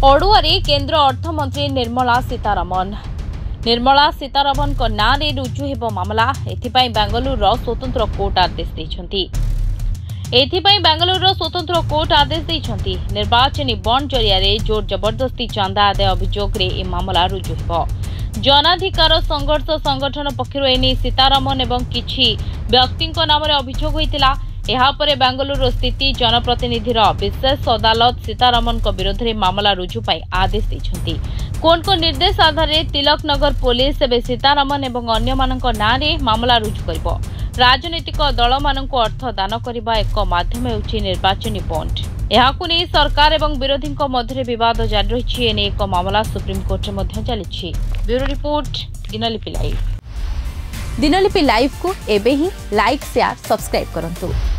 ओडुआरे केंद्र अर्थमंत्री निर्मला सीतारमण को नाँ रे रुजु हेब मामला। एथिपाई बेंगलुरु स्वतंत्र कोर्ट आदेश देइछंती। निर्वाचनी बॉन्ड जरिया जोर जबरदस्ती चांदा आदाय अभियोग रे ए मामला रुजु हेब। जनाधिकार संघर्ष संगठन पक्षरु एने सीतारमण एवं किछि व्यक्ति नाम अभियोग होइतिला। एहापरे बेंगलुरु स्थित जनप्रतिनिधिर विशेष अदालत सीतारमण विरोध में मामला रुजु पाई आदेश देइछंती। कोर्ट को निर्देश आधार में तिलक नगर पुलिस एवं सीतारमण एवं अन्य मानक नाँ रे मामला रुजु करिबो। राजनीतिक दल मानक अर्थ दान करबा एक माध्यम होछि निर्वाचनी बॉन्ड। एहाकु नै सरकार एवं विरोधी मध्य विवाद जारी रही। एने एक मामला सुप्रीम कोर्ट में चली। Bureau report Dinlipi live. Dinlipi live को एबे ही लाइक शेयर सब्सक्राइब करंतु।